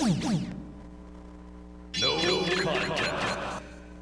No contact.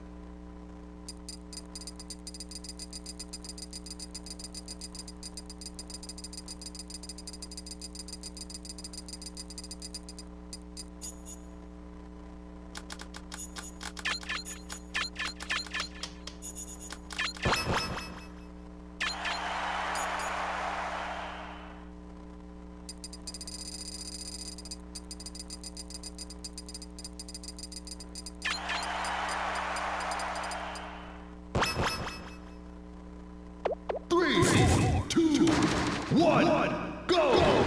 One, go!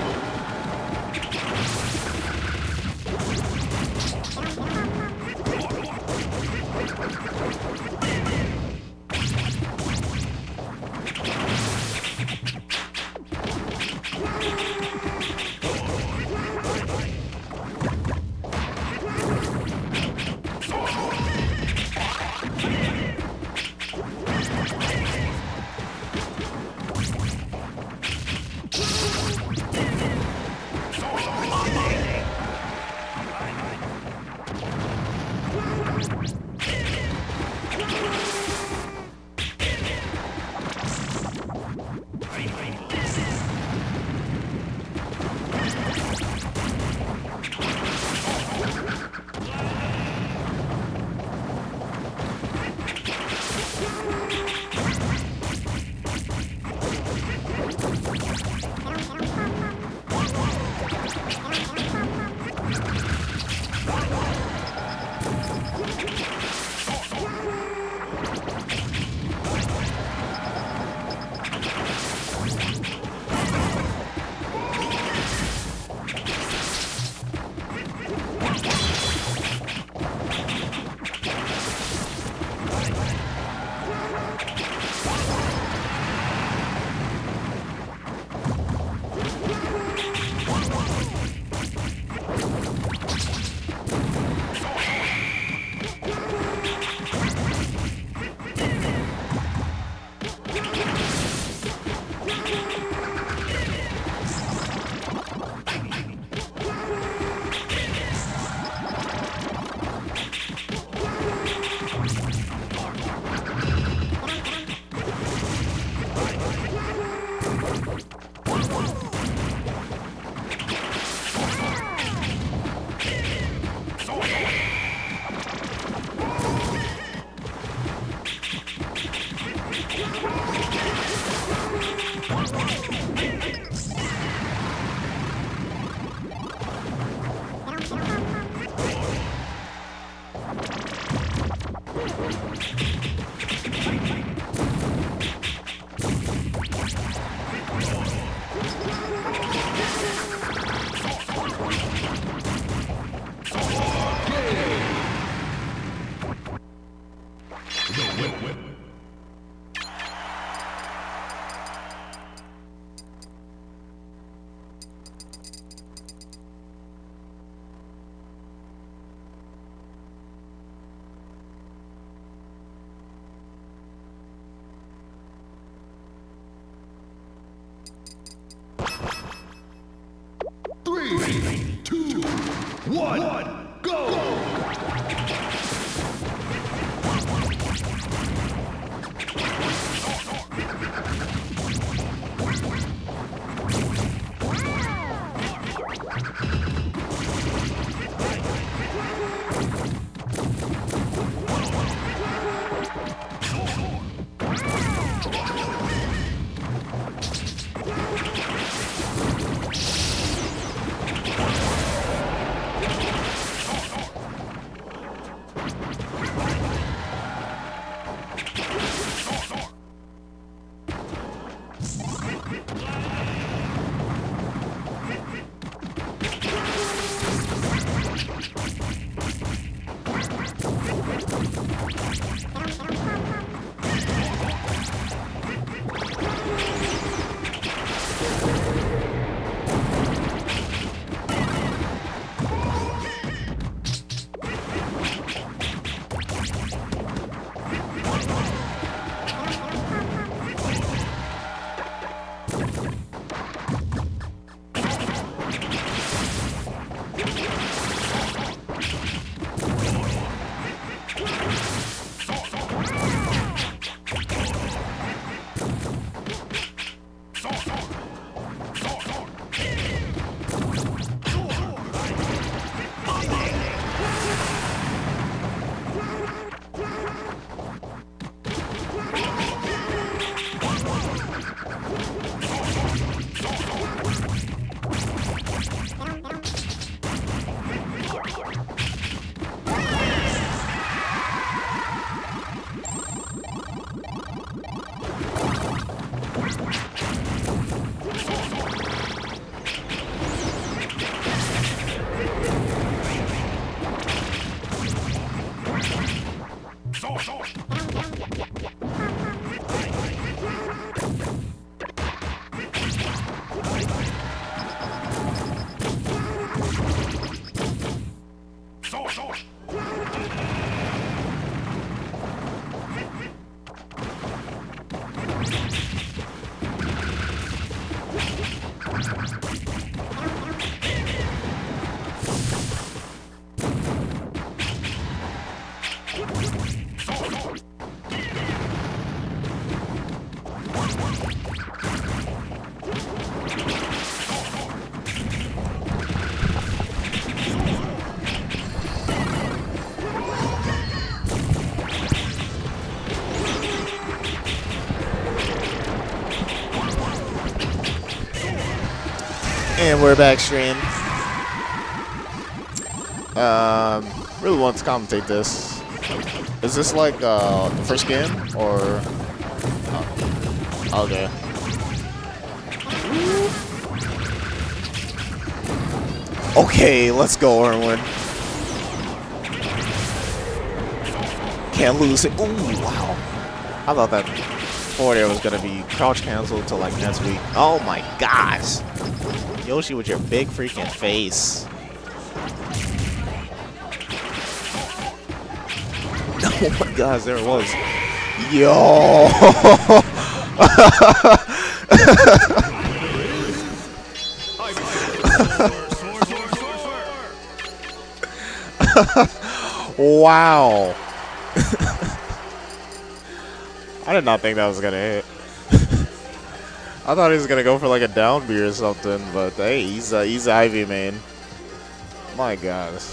Three, two, one, go! And we're back stream. Really want to commentate this. Is this like the first game or? Oh, okay. Okay, let's go, Erwin. Can't lose it. Ooh, wow. I thought that forward air was gonna be crouch canceled till like next week. Oh my gosh. Yoshi with your big freaking face. Oh my gosh, there it was. Yo! Wow. I did not think that was gonna hit. I thought he was gonna go for like a down B or something, but hey, he's Ivy main. My gosh.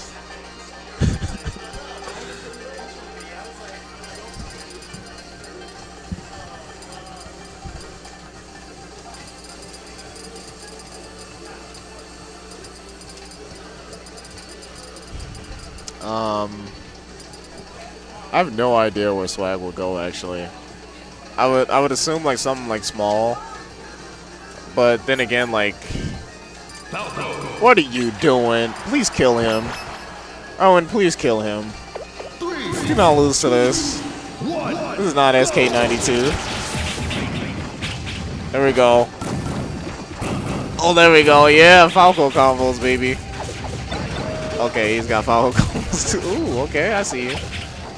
I have no idea where Swag will go actually. I would assume like something like small. But then again, like, what are you doing? Please kill him. Owen, please kill him. Do not lose to this. This is not SK92. There we go. Oh, there we go. Yeah, Falco combos, baby. Okay, he's got Falco combos too. Ooh, okay, I see you.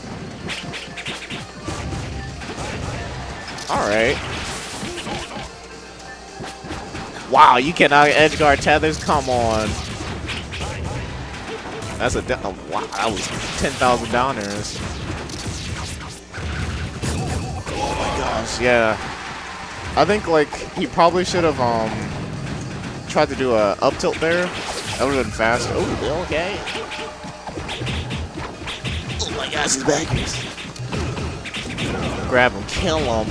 Alright. Wow, you cannot edge guard tethers? Come on. That's a wow, that was 10,000 downers. Oh my gosh, yeah. I think like he probably should have tried to do a up tilt there. That would have been fast. Oh, okay. Oh my gosh, he's back. Grab him, kill him.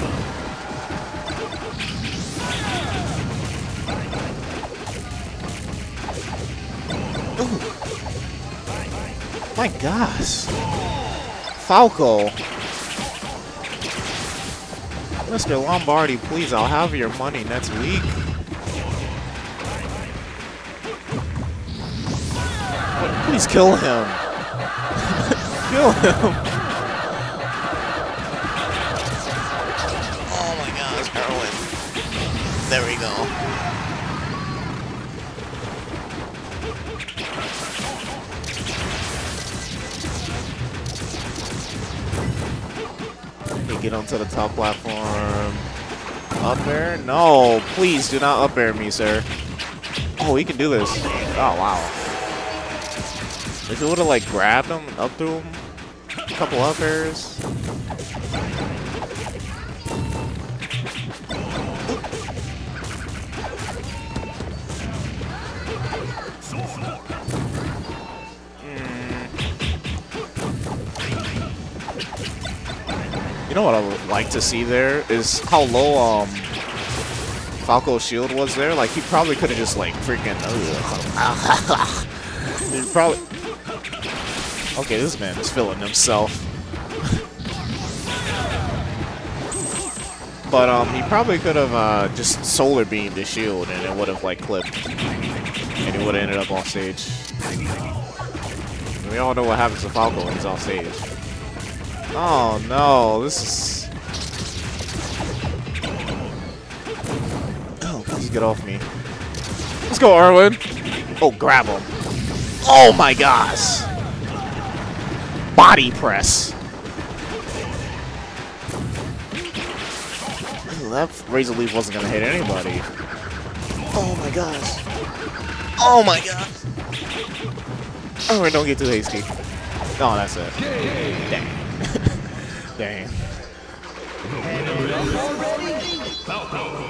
Ooh. My gosh. Falco. Mr. Lombardi, please, I'll have your money next week. Please kill him. Kill him. Oh my gosh, Erwin. There we go. Get onto the top platform. Up air? No, please do not up air me, sir. Oh, he can do this. Oh, wow. If he would have like grabbed him and up through him, a couple up airs. You know what I would like to see there is how low Falco's shield was there. Like he probably could have just like freaking. He probably. Okay, this man is feeling himself. But he probably could have just solar beamed the shield and it would have like clipped, and he would have ended up on stage. We all know what happens to Falco when he's on stage. Oh no, this is... Oh, please get off me. Let's go, Erwin. Oh, grab him. Oh my gosh. Body press. Ooh, that Razor Leaf wasn't going to hit anybody. Oh my gosh. Oh my gosh. Oh, don't get too hasty. No, that's it. Dang. Dang. Falco